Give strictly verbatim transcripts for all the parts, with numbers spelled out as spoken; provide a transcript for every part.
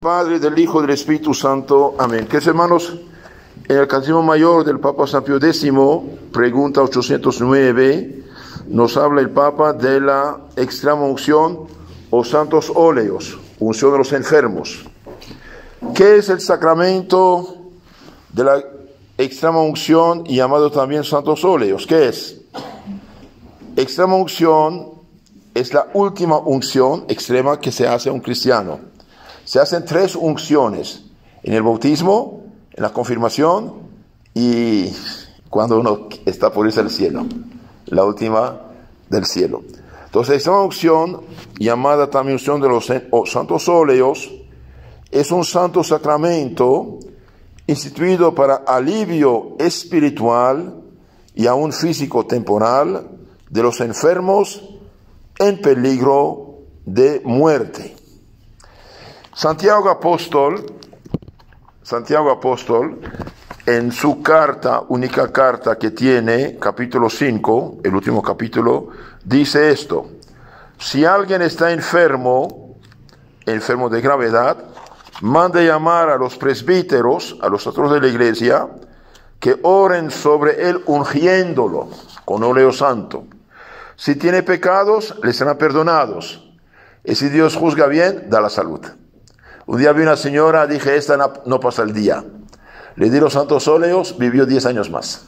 Padre, del Hijo, del Espíritu Santo. Amén. Queridos hermanos, en el Catecismo Mayor del Papa San Pío X, pregunta ochocientos nueve, nos habla el Papa de la extrema unción o santos óleos, unción de los enfermos. ¿Qué es el sacramento de la extrema unción y llamado también santos óleos? ¿Qué es? Extrema unción es la última unción extrema que se hace a un cristiano. Se hacen tres unciones, en el bautismo, en la confirmación y cuando uno está por irse al cielo, la última del cielo. Entonces, esta unción, llamada también unción de los santos óleos, es un santo sacramento instituido para alivio espiritual y aún físico temporal de los enfermos en peligro de muerte. Santiago Apóstol, Santiago Apóstol, en su carta, única carta que tiene, capítulo cinco, el último capítulo, dice esto: si alguien está enfermo, enfermo de gravedad, mande llamar a los presbíteros, a los sacerdotes de la iglesia, que oren sobre él ungiéndolo con óleo santo. Si tiene pecados, le serán perdonados. Y si Dios juzga bien, da la salud. Un día vi una señora, dije, esta no, no pasa el día. Le di los santos óleos, vivió diez años más.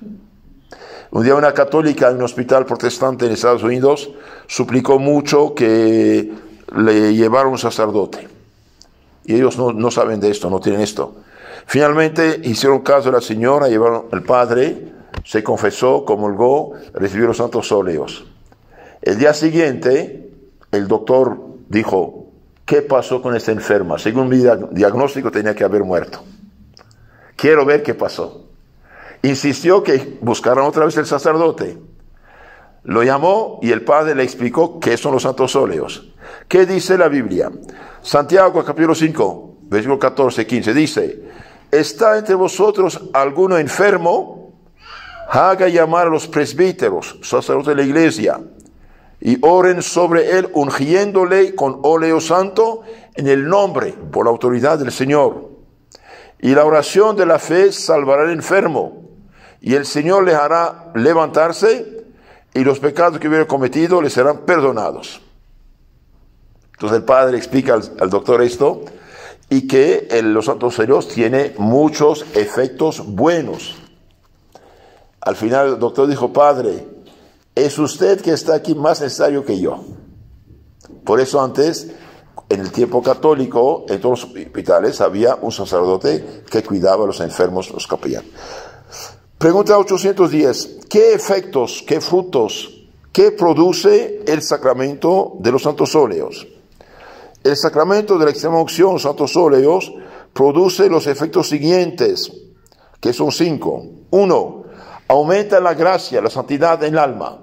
Un día una católica en un hospital protestante en Estados Unidos suplicó mucho que le llevara un sacerdote. Y ellos no, no saben de esto, no tienen esto. Finalmente hicieron caso de la señora, llevaron al padre, se confesó, comulgó, recibió los santos óleos. El día siguiente, el doctor dijo: ¿qué pasó con esta enferma? Según mi diagnóstico, tenía que haber muerto. Quiero ver qué pasó. Insistió que buscaran otra vez el sacerdote. Lo llamó y el padre le explicó qué son los santos óleos. ¿Qué dice la Biblia? Santiago, capítulo cinco, versículo catorce, quince, dice: ¿está entre vosotros alguno enfermo? Haga llamar a los presbíteros, sacerdotes de la iglesia, y oren sobre él ungiéndole con óleo santo en el nombre, por la autoridad del Señor. Y la oración de la fe salvará al enfermo, y el Señor le hará levantarse, y los pecados que hubiera cometido le serán perdonados. Entonces el padre explica al, al doctor esto, y que el, los santos óleos tiene muchos efectos buenos. Al final el doctor dijo: padre, es usted que está aquí más necesario que yo. Por eso antes, en el tiempo católico, en todos los hospitales había un sacerdote que cuidaba a los enfermos, los capellanes. Pregunta ochocientos diez. ¿Qué efectos, qué frutos, qué produce el sacramento de los santos óleos? El sacramento de la extrema unción, santos óleos, produce los efectos siguientes, que son cinco. Uno, aumenta la gracia, la santidad en el alma.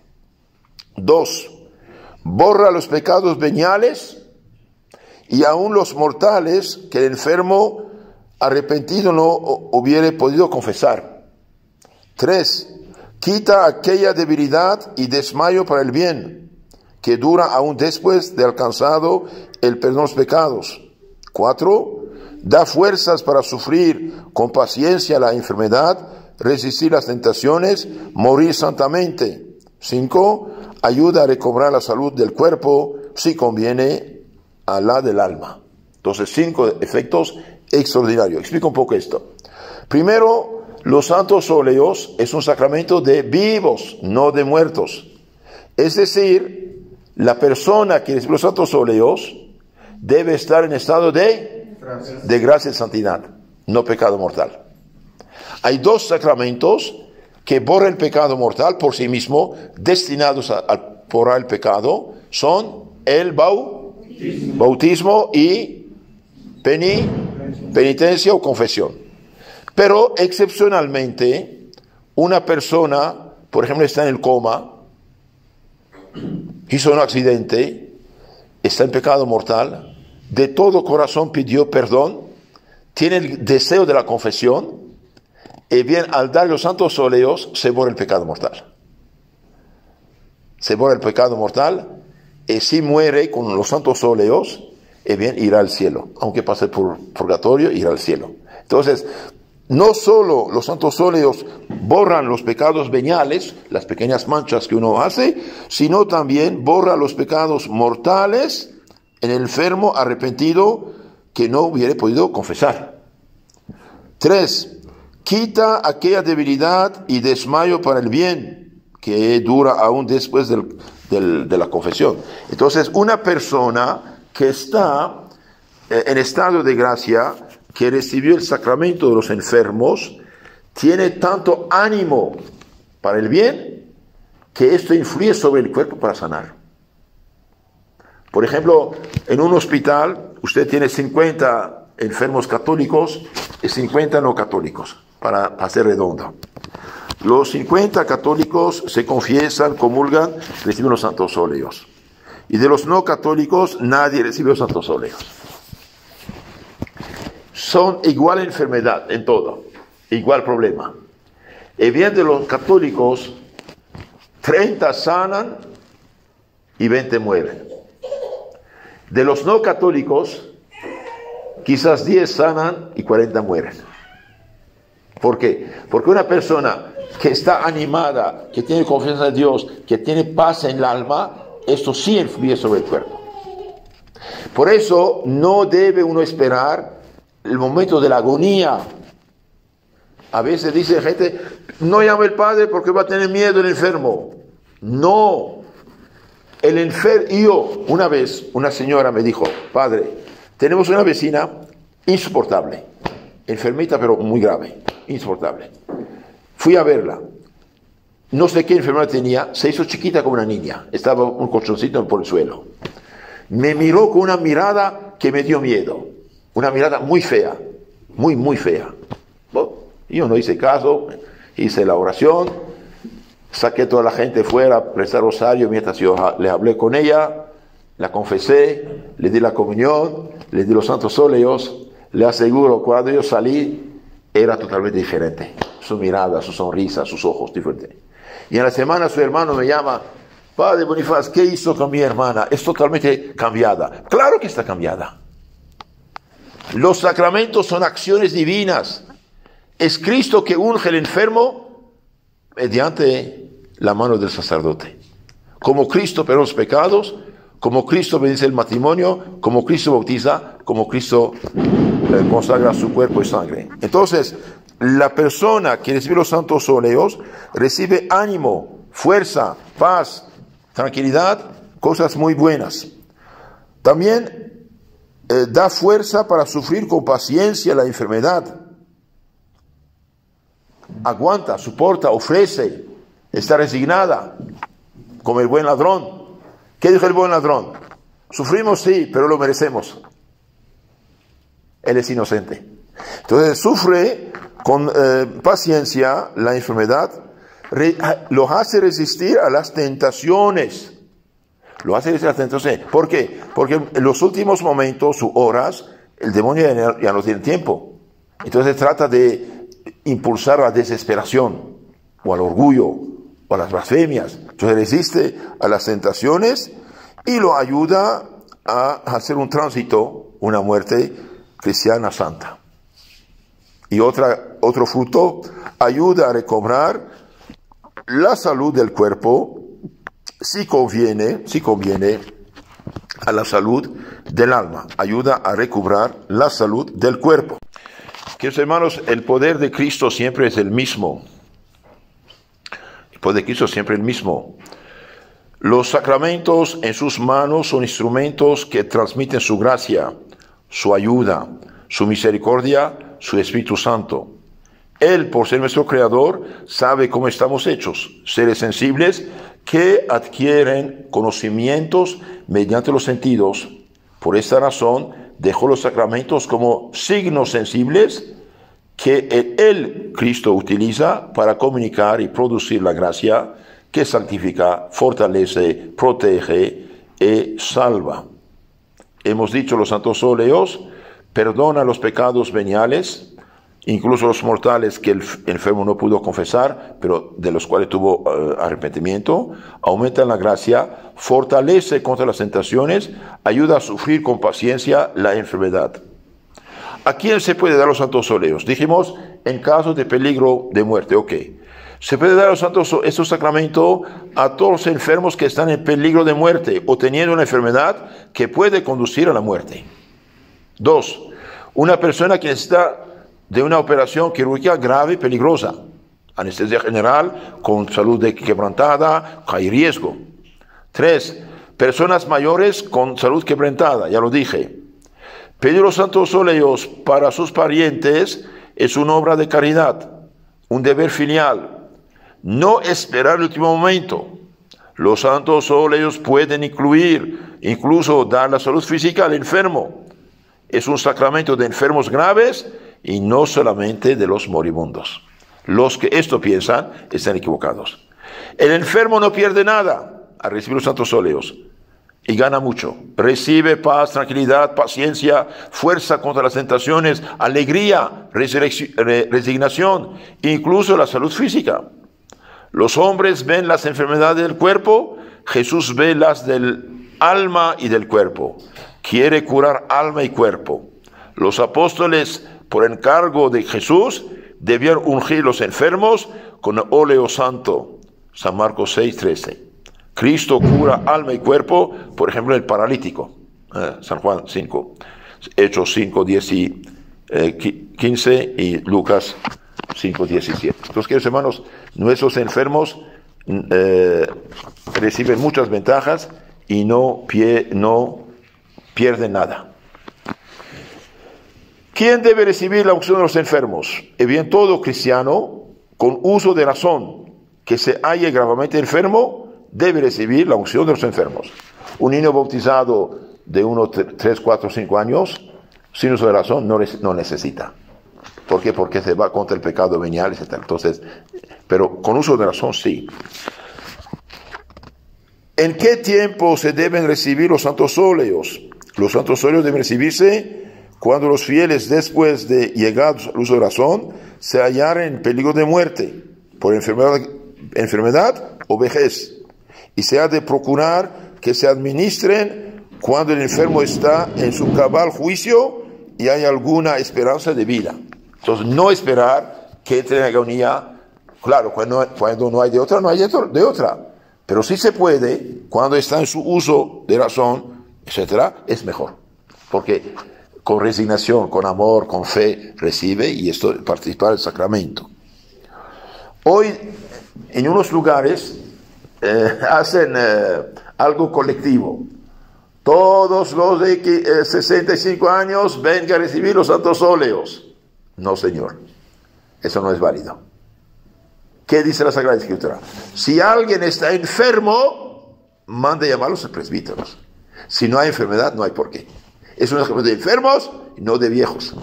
Dos, borra los pecados veniales y aún los mortales que el enfermo arrepentido no hubiere podido confesar. Tres, quita aquella debilidad y desmayo para el bien, que dura aún después de alcanzado el perdón de los pecados. Cuatro, da fuerzas para sufrir con paciencia la enfermedad, resistir las tentaciones, morir santamente. Cinco, ayuda a recobrar la salud del cuerpo, si conviene, a la del alma. Entonces, cinco efectos extraordinarios. Explico un poco esto. Primero, los santos óleos es un sacramento de vivos, no de muertos. Es decir, la persona que recibe los santos óleos debe estar en estado de, de gracia y santidad, no pecado mortal. Hay dos sacramentos que borran el pecado mortal por sí mismo, destinados a, a borrar el pecado, son el bautismo, bautismo y peni, penitencia o confesión. Pero excepcionalmente, una persona, por ejemplo, está en el coma, hizo un accidente, está en pecado mortal, de todo corazón pidió perdón, tiene el deseo de la confesión, y bien, al dar los santos óleos, se borra el pecado mortal. Se borra el pecado mortal, y si muere con los santos óleos, y bien, irá al cielo. Aunque pase por purgatorio, irá al cielo. Entonces, no solo los santos óleos borran los pecados veniales, las pequeñas manchas que uno hace, sino también borra los pecados mortales en el enfermo arrepentido que no hubiera podido confesar. Tres, quita aquella debilidad y desmayo para el bien que dura aún después del, del, de la confesión. Entonces, una persona que está eh, en estado de gracia, que recibió el sacramento de los enfermos, tiene tanto ánimo para el bien que esto influye sobre el cuerpo para sanar. Por ejemplo, en un hospital usted tiene cincuenta enfermos católicos y cincuenta no católicos, para hacer redondo. Los cincuenta católicos se confiesan, comulgan, reciben los santos óleos. Y de los no católicos nadie recibe los santos óleos. Son igual enfermedad en todo, igual problema. Y bien, de los católicos, treinta sanan y veinte mueren. De los no católicos, quizás diez sanan y cuarenta mueren. ¿Por qué? Porque una persona que está animada, que tiene confianza en Dios, que tiene paz en el alma, esto sí influye sobre el cuerpo. Por eso no debe uno esperar el momento de la agonía. A veces dice gente, no llame al padre porque va a tener miedo el enfermo. No. El enfermo, yo, una vez, una señora me dijo, padre, tenemos una vecina insoportable, enfermita pero muy grave, insoportable. Fui a verla. No sé qué enfermedad tenía, se hizo chiquita como una niña, estaba un colchoncito por el suelo. Me miró con una mirada que me dio miedo, una mirada muy fea, muy, muy fea. Bueno, yo no hice caso, hice la oración, saqué toda la gente fuera a prestar rosario mientras yo le hablé con ella, la confesé, le di la comunión, le di los santos óleos. Le aseguro, cuando yo salí, era totalmente diferente. Su mirada, su sonrisa, sus ojos, diferente. Y en la semana su hermano me llama, padre Bonifaz, ¿qué hizo con mi hermana? Es totalmente cambiada. Claro que está cambiada. Los sacramentos son acciones divinas. Es Cristo que unge al enfermo mediante la mano del sacerdote. Como Cristo perdona los pecados, como Cristo bendice el matrimonio, como Cristo bautiza, como Cristo eh, consagra su cuerpo y sangre. Entonces, la persona que recibe los santos óleos recibe ánimo, fuerza, paz, tranquilidad, cosas muy buenas. También eh, da fuerza para sufrir con paciencia la enfermedad. Aguanta, soporta, ofrece, está resignada, como el buen ladrón. ¿Qué dijo el buen ladrón? Sufrimos, sí, pero lo merecemos. Él es inocente. Entonces sufre con eh, paciencia la enfermedad, re, lo hace resistir a las tentaciones. Lo hace resistir a las tentaciones. ¿Por qué? Porque en los últimos momentos, sus horas, el demonio ya, ya no tiene tiempo. Entonces trata de impulsar a la desesperación, o al orgullo, o a las blasfemias. Entonces resiste a las tentaciones y lo ayuda a hacer un tránsito, una muerte cristiana santa. Y otra, otro fruto, ayuda a recobrar la salud del cuerpo, si conviene, si conviene a la salud del alma. Ayuda a recobrar la salud del cuerpo. Queridos hermanos, el poder de Cristo siempre es el mismo. El poder de Cristo siempre es el mismo. Los sacramentos en sus manos son instrumentos que transmiten su gracia, su ayuda, su misericordia, su Espíritu Santo. Él, por ser nuestro Creador, sabe cómo estamos hechos, seres sensibles que adquieren conocimientos mediante los sentidos. Por esta razón, dejó los sacramentos como signos sensibles que Él, Cristo, utiliza para comunicar y producir la gracia que santifica, fortalece, protege y salva. Hemos dicho, los santos óleos perdona los pecados veniales incluso los mortales que el enfermo no pudo confesar, pero de los cuales tuvo uh, arrepentimiento, aumenta la gracia, fortalece contra las tentaciones, ayuda a sufrir con paciencia la enfermedad. ¿A quién se puede dar los santos óleos? Dijimos, en caso de peligro de muerte, ok. Se puede dar los santos, estos sacramentos a todos los enfermos que están en peligro de muerte o teniendo una enfermedad que puede conducir a la muerte. Dos, una persona que necesita de una operación quirúrgica grave y peligrosa, anestesia general, con salud quebrantada, hay riesgo. Tres, personas mayores con salud quebrantada, ya lo dije. Pedir los santos óleos para sus parientes es una obra de caridad, un deber filial. No esperar el último momento. Los santos óleos pueden incluir, incluso dar la salud física al enfermo. Es un sacramento de enfermos graves y no solamente de los moribundos. Los que esto piensan están equivocados. El enfermo no pierde nada al recibir los santos óleos y gana mucho. Recibe paz, tranquilidad, paciencia, fuerza contra las tentaciones, alegría, resignación, incluso la salud física. Los hombres ven las enfermedades del cuerpo, Jesús ve las del alma y del cuerpo. Quiere curar alma y cuerpo. Los apóstoles, por encargo de Jesús, debían ungir los enfermos con óleo santo. San Marcos seis, trece. Cristo cura alma y cuerpo, por ejemplo, el paralítico. Eh, San Juan cinco. Hechos cinco, diez y, eh, quince y Lucas cinco, diecisiete. Entonces, queridos hermanos, nuestros enfermos eh, reciben muchas ventajas y no, pie, no pierden nada. ¿Quién debe recibir la unción de los enfermos? Y bien, todo cristiano con uso de razón que se halle gravemente enfermo debe recibir la unción de los enfermos. Un niño bautizado de uno, tres, cuatro, cinco años, sin uso de razón, no, no necesita. ¿Por qué? Porque se va contra el pecado venial, etcétera. Entonces, pero con uso de razón, sí. ¿En qué tiempo se deben recibir los santos óleos? Los santos óleos deben recibirse cuando los fieles, después de llegados al uso de razón, se hallaren en peligro de muerte, por enfermedad, enfermedad o vejez. Y se ha de procurar que se administren cuando el enfermo está en su cabal juicio y hay alguna esperanza de vida. Entonces, no esperar que entre en agonía. Claro, cuando, cuando no hay de otra, no hay de otra. Pero sí se puede, cuando está en su uso de razón, etcétera, es mejor. Porque con resignación, con amor, con fe, recibe y esto participar del sacramento. Hoy, en unos lugares, eh, hacen eh, algo colectivo. Todos los de eh, sesenta y cinco años vengan a recibir los santos óleos. No, señor. Eso no es válido. ¿Qué dice la Sagrada Escritura? Si alguien está enfermo, mande llamar a los presbíteros. Si no hay enfermedad, no hay por qué. Es un ejemplo de enfermos y no de viejos.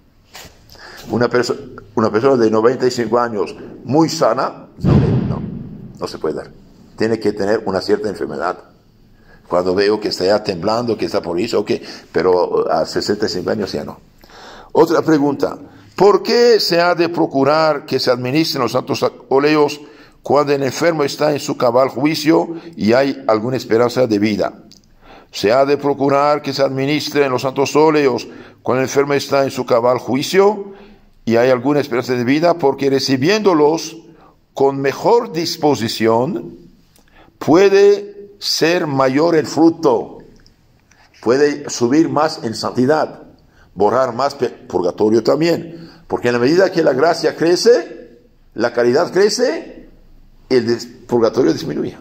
Una, perso una persona de noventa y cinco años muy sana, no, no, no se puede dar. Tiene que tener una cierta enfermedad. Cuando veo que está ya temblando, que está por eso, ok, pero a sesenta y cinco años ya no. Otra pregunta. ¿Por qué se ha de procurar que se administren los santos óleos cuando el enfermo está en su cabal juicio y hay alguna esperanza de vida? Se ha de procurar que se administren los santos óleos cuando el enfermo está en su cabal juicio y hay alguna esperanza de vida, porque recibiéndolos con mejor disposición puede ser mayor el fruto, puede subir más en santidad, borrar más purgatorio también. Porque en la medida que la gracia crece, la caridad crece, el purgatorio disminuye.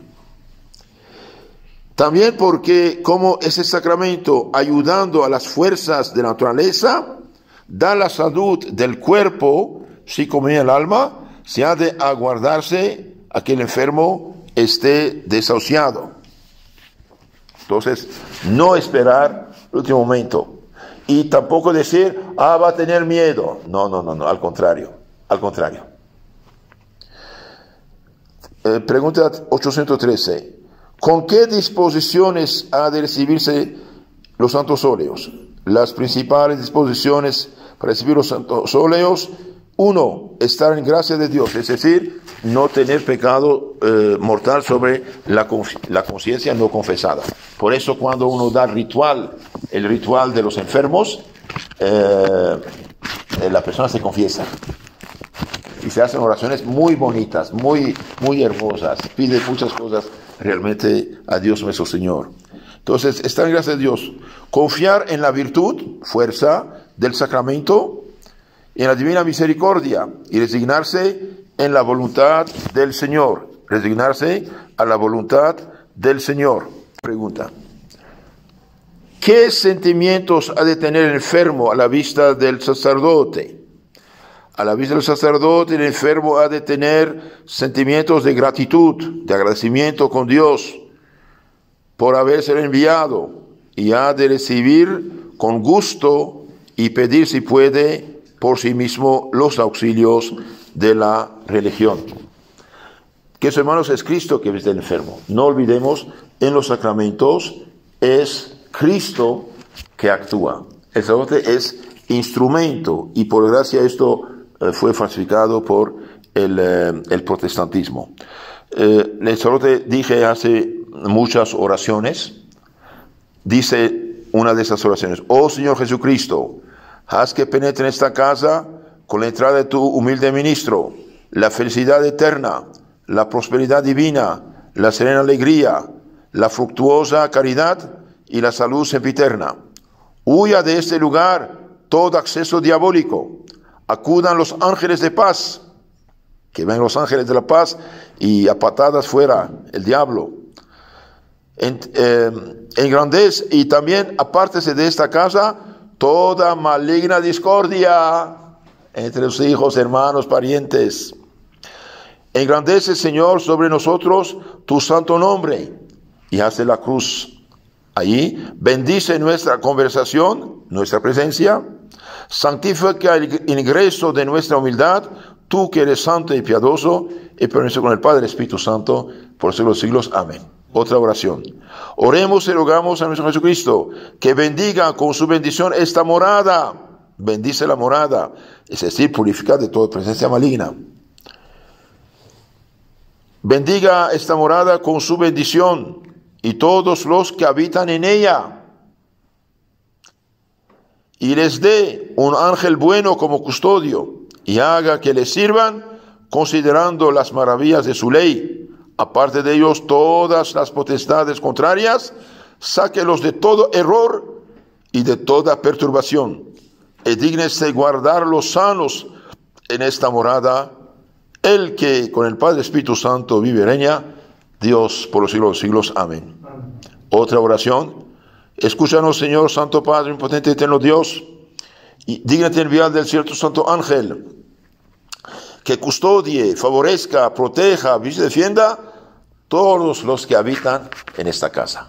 También porque como ese sacramento, ayudando a las fuerzas de la naturaleza, da la salud del cuerpo, sí como en el alma, se ha de aguardarse a que el enfermo esté desahuciado. Entonces, no esperar el último momento. Y tampoco decir, ah, va a tener miedo. No, no, no, no, al contrario, al contrario. Eh, pregunta ochocientos trece. ¿Con qué disposiciones ha de recibirse los santos óleos? Las principales disposiciones para recibir los santos óleos Uno, estar en gracia de Dios, es decir, no tener pecado eh, mortal sobre la, la conciencia no confesada. Por eso cuando uno da ritual, el ritual de los enfermos, eh, la persona se confiesa. Y se hacen oraciones muy bonitas, muy, muy hermosas. Pide muchas cosas realmente a Dios nuestro Señor. Entonces, estar en gracia de Dios. Confiar en la virtud, fuerza del sacramento, en la divina misericordia y resignarse en la voluntad del Señor. Resignarse a la voluntad del Señor. Pregunta. ¿Qué sentimientos ha de tener el enfermo a la vista del sacerdote? A la vista del sacerdote, el enfermo ha de tener sentimientos de gratitud, de agradecimiento con Dios por haberse enviado, y ha de recibir con gusto y pedir, si puede, por sí mismo los auxilios de la religión. Que eso, hermanos, es Cristo que visita al enfermo. No olvidemos, en los sacramentos es Cristo que actúa. El sacerdote es instrumento, y por gracia esto eh, fue falsificado por el, eh, el protestantismo. Eh, el sacerdote, dije, hace muchas oraciones. Dice una de esas oraciones: oh Señor Jesucristo, haz que penetre en esta casa, con la entrada de tu humilde ministro, la felicidad eterna, la prosperidad divina, la serena alegría, la fructuosa caridad y la salud sempiterna. Huya de este lugar todo acceso diabólico. Acudan los ángeles de paz, que ven los ángeles de la paz, y a patadas fuera el diablo. En, eh, engrandece y también apártese de esta casa toda maligna discordia entre los hijos, hermanos, parientes. Engrandece, Señor, sobre nosotros tu santo nombre, y hace la cruz allí. Bendice nuestra conversación, nuestra presencia. Santifica el ingreso de nuestra humildad, tú que eres santo y piadoso, y permanece con el Padre Espíritu Santo por los siglos de los siglos. Amén. Otra oración. Oremos y rogamos a nuestro Jesucristo que bendiga con su bendición esta morada. Bendice la morada, es decir, purifica de toda presencia maligna. Bendiga esta morada con su bendición y todos los que habitan en ella, y les dé un ángel bueno como custodio, y haga que les sirvan considerando las maravillas de su ley. Aparte de ellos todas las potestades contrarias, sáquelos de todo error y de toda perturbación, y dígnese guardarlos sanos en esta morada, el que con el Padre Espíritu Santo vive y reina, Dios por los siglos de los siglos. Amén. Amén. Otra oración. Escúchanos, Señor, Santo Padre, impotente y eterno Dios, y dígnate enviar del cielo tu santo ángel, que custodie, favorezca, proteja, y defienda todos los que habitan en esta casa.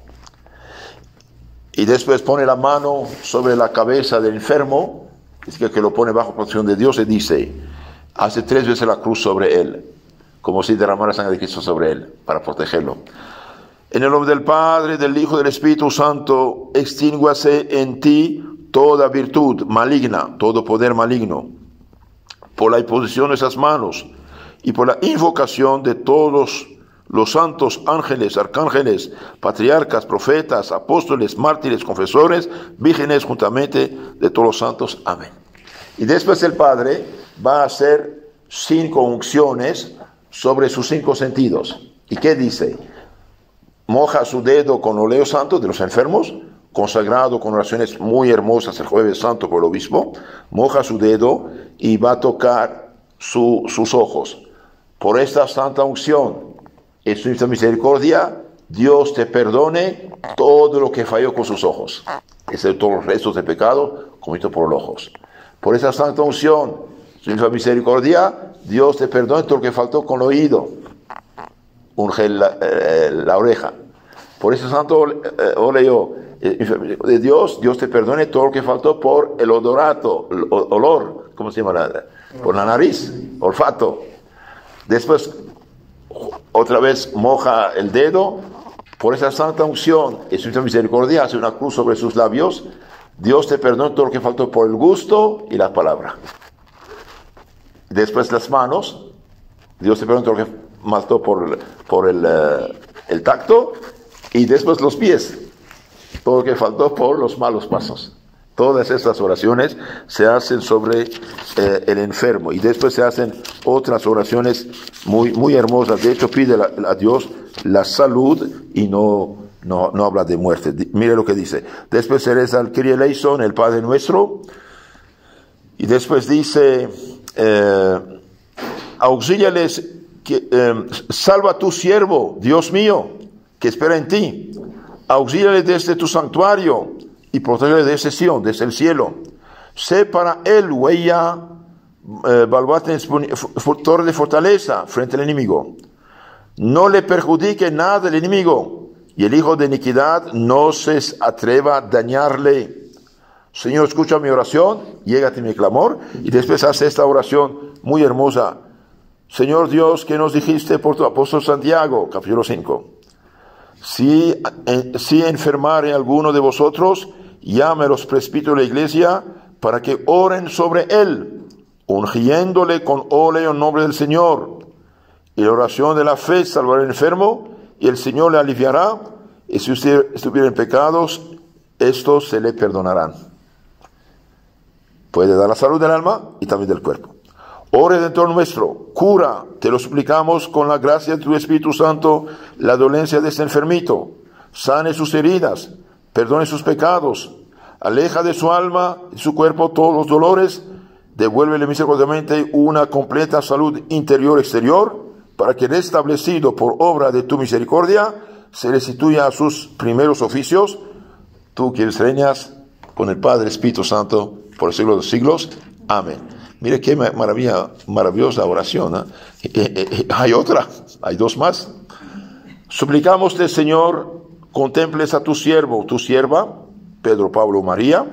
Y después pone la mano sobre la cabeza del enfermo, es que, que lo pone bajo protección de Dios, y dice, hace tres veces la cruz sobre él, como si derramara sangre de Cristo sobre él, para protegerlo. En el nombre del Padre, del Hijo y del Espíritu Santo, extínguase en ti toda virtud maligna, todo poder maligno, por la imposición de esas manos y por la invocación de todos los santos ángeles, arcángeles, patriarcas, profetas, apóstoles, mártires, confesores, vírgenes, juntamente de todos los santos. Amén. Y después el Padre va a hacer cinco unciones sobre sus cinco sentidos. ¿Y qué dice? Moja su dedo con óleo santo de los enfermos, consagrado con oraciones muy hermosas el jueves santo por el obispo. Moja su dedo y va a tocar su, sus ojos. Por esta santa unción, en su infinita misericordia, Dios te perdone todo lo que falló con sus ojos, excepto los restos de pecado cometido por los ojos. Por esa santa unción, su infinita misericordia, Dios te perdone todo lo que faltó con el oído, unge la, eh, la oreja. Por ese santo eh, óleo de Dios, Dios te perdone todo lo que faltó por el odorato, el olor, ¿cómo se llama? La, por la nariz, olfato. Después, otra vez moja el dedo. Por esa santa unción y su misericordia, hace una cruz sobre sus labios. Dios te perdone todo lo que faltó por el gusto y la palabra. después las manos. Dios te perdona todo lo que mató por, por el, uh, el tacto, y después los pies, todo lo que faltó por los malos pasos. Todas estas oraciones se hacen sobre eh, el enfermo, y después se hacen otras oraciones muy, muy hermosas. De hecho, pide la, a Dios la salud y no, no, no habla de muerte. Mire lo que dice. Después se reza el Kyrie eleison, el Padre Nuestro, y después dice, eh, auxíliales, que, eh, salva a tu siervo, Dios mío, que espera en ti. Auxíliale desde tu santuario y protégele desde Sion, desde el cielo. Sé para él huella, eh, baluarte, torre de fortaleza frente al enemigo. No le perjudique nada el enemigo, y el hijo de iniquidad no se atreva a dañarle. Señor, escucha mi oración, llégate mi clamor, y después hace esta oración muy hermosa. Señor Dios, que nos dijiste por tu apóstol Santiago, capítulo cinco. Si, en, si enfermare alguno de vosotros, llame a los presbíteros de la iglesia para que oren sobre él, ungiéndole con óleo en nombre del Señor. Y la oración de la fe salvará al enfermo, y el Señor le aliviará, y si usted estuviera en pecados, estos se le perdonarán. Puede dar la salud del alma y también del cuerpo. Oh Redentor nuestro, cura, te lo suplicamos con la gracia de tu Espíritu Santo, la dolencia de este enfermito. Sane sus heridas, perdone sus pecados, aleja de su alma y su cuerpo todos los dolores, devuélvele misericordiosamente una completa salud interior y exterior, para que restablecido por obra de tu misericordia, se restituya a sus primeros oficios, tú que reñas con el Padre Espíritu Santo por el siglo de los siglos. Amén. Mire qué maravilla, maravillosa oración, ¿eh? Eh, eh, eh, hay otra, hay dos más. Suplicámoste, Señor, contemples a tu siervo, tu sierva, Pedro, Pablo, María,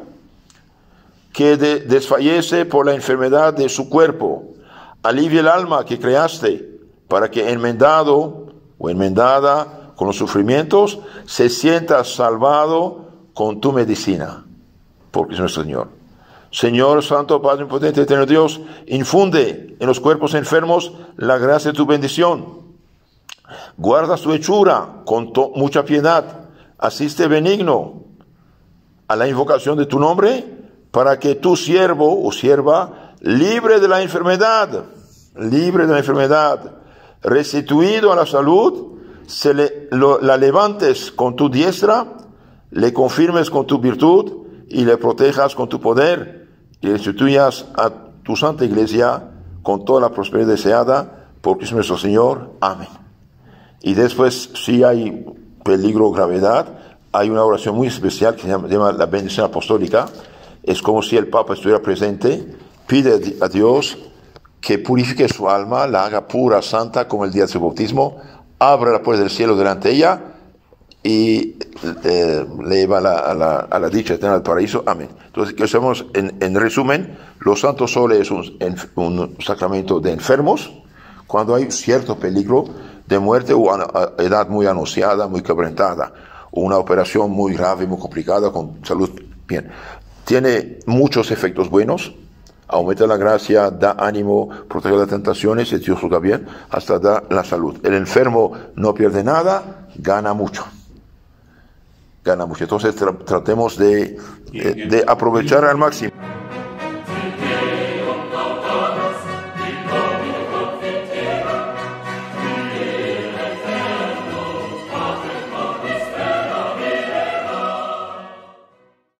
que de, desfallece por la enfermedad de su cuerpo. Alivia el alma que creaste, para que enmendado o enmendada con los sufrimientos, se sienta salvado con tu medicina, porque es nuestro Señor. Señor, Santo, Padre Impotente, Eterno Dios, infunde en los cuerpos enfermos la gracia de tu bendición. Guarda su hechura con mucha piedad. Asiste benigno a la invocación de tu nombre, para que tu siervo o sierva, libre de la enfermedad, libre de la enfermedad, restituido a la salud, se le, lo, la levantes con tu diestra, le confirmes con tu virtud, y le protejas con tu poder, y restituyas a tu santa iglesia con toda la prosperidad deseada, porque es nuestro Señor. Amén. Y después, si hay peligro o gravedad, hay una oración muy especial que se llama, se llama la bendición apostólica. Es como si el Papa estuviera presente, pide a Dios que purifique su alma, la haga pura, santa, como el día de su bautismo, abra la puerta del cielo delante de ella, y eh, le lleva a la, a, la, a la dicha eterna del paraíso. Amén. Entonces, que hacemos en, en resumen, los santos soles es un, en, un sacramento de enfermos, cuando hay cierto peligro de muerte o a, a edad muy anunciada, muy quebrantada, o una operación muy grave, muy complicada, con salud bien. Tiene muchos efectos buenos, aumenta la gracia, da ánimo, protege las tentaciones, y Dios juzga bien, hasta da la salud. El enfermo no pierde nada, gana mucho. Gana mucho. Entonces tra tratemos de, de, de aprovechar al máximo.